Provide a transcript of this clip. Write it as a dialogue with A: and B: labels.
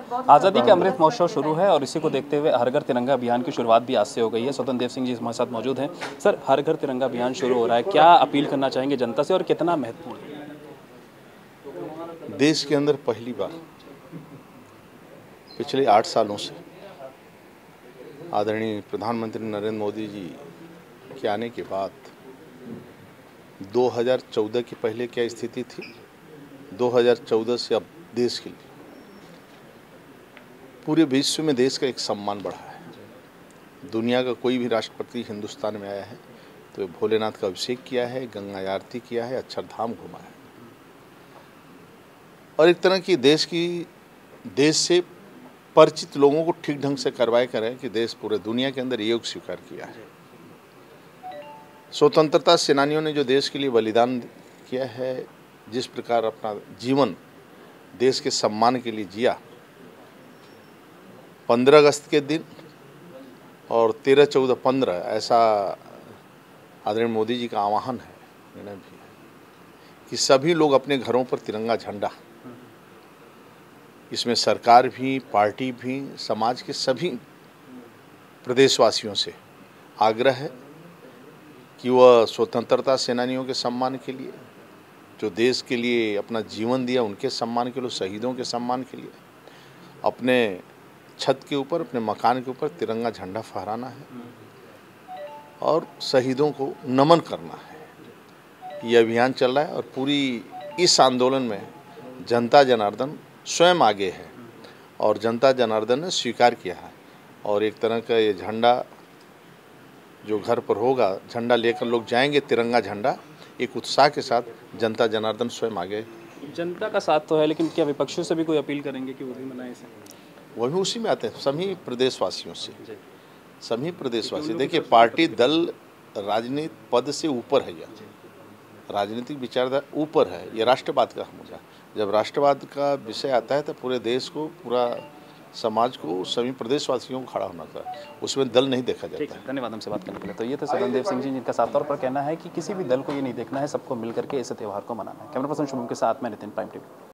A: आज़ादी का अमृत महोत्सव शुरू है और इसी को देखते हुए हर घर तिरंगा अभियान की शुरुआत भी आज से हो गई है। स्वतंत्र देव सिंह जी हमारे साथ मौजूद हैं। सर, हर घर तिरंगा अभियान शुरू हो रहा है, क्या अपील करना चाहेंगे जनता से और कितना महत्वपूर्ण है?
B: देश के अंदर पहली बार पिछले 8 सालों से आदरणीय प्रधानमंत्री नरेंद्र मोदी जी के आने के बाद 2014 की पहले क्या स्थिति थी, 2014 से अब देश के लिए पूरे विश्व में देश का एक सम्मान बढ़ा है। दुनिया का कोई भी राष्ट्रपति हिंदुस्तान में आया है तो भोलेनाथ का अभिषेक किया है, गंगा आरती किया है, अक्षरधाम घुमा है और एक तरह की देश से परिचित लोगों को ठीक ढंग से करवाए करें कि देश पूरे दुनिया के अंदर योग स्वीकार किया है। स्वतंत्रता सेनानियों ने जो देश के लिए बलिदान किया है, जिस प्रकार अपना जीवन देश के सम्मान के लिए जिया, 15 अगस्त के दिन और 13, 14, 15 ऐसा आदरणीय मोदी जी का आह्वान है, निर्णय भी है कि सभी लोग अपने घरों पर तिरंगा झंडा, इसमें सरकार भी, पार्टी भी, समाज के सभी प्रदेशवासियों से आग्रह है कि वह स्वतंत्रता सेनानियों के सम्मान के लिए, जो देश के लिए अपना जीवन दिया, उनके सम्मान के लिए, शहीदों के सम्मान के लिए अपने छत के ऊपर, अपने मकान के ऊपर तिरंगा झंडा फहराना है और शहीदों को नमन करना है। ये अभियान चल रहा है और पूरी इस आंदोलन में जनता जनार्दन स्वयं आगे है और जनता जनार्दन ने स्वीकार किया है और एक तरह का ये झंडा जो घर पर होगा, झंडा लेकर लोग जाएंगे, तिरंगा झंडा एक उत्साह के साथ जनता जनार्दन स्वयं आगे।
A: जनता का साथ तो है, लेकिन क्या विपक्षियों से भी कोई अपील करेंगे कि वो भी मनाएं इसे?
B: वह भी उसी में आते हैं, सभी प्रदेशवासियों से, सभी प्रदेशवासी। देखिए, पार्टी दल राजनीतिक पद से ऊपर है, यह राजनीतिक विचारधारा ऊपर है, ये राष्ट्रवाद का मुद्दा। जब राष्ट्रवाद का विषय आता है तो पूरे देश को, पूरा समाज को, सभी प्रदेशवासियों को खड़ा होना था, उसमें दल नहीं देखा जाता है।
A: धन्यवाद हमसे बात करने के लिए। तो ये थे स्वतंत्र देव सिंह जी, जिनका साफ तौर पर कहना है कि किसी भी दल को ये नहीं देखना है, सबको मिल करके इस त्यौहार को मनाना है। कैमरा पर्सन शुभम के साथ मैं नितिन, प्राइम टीवी।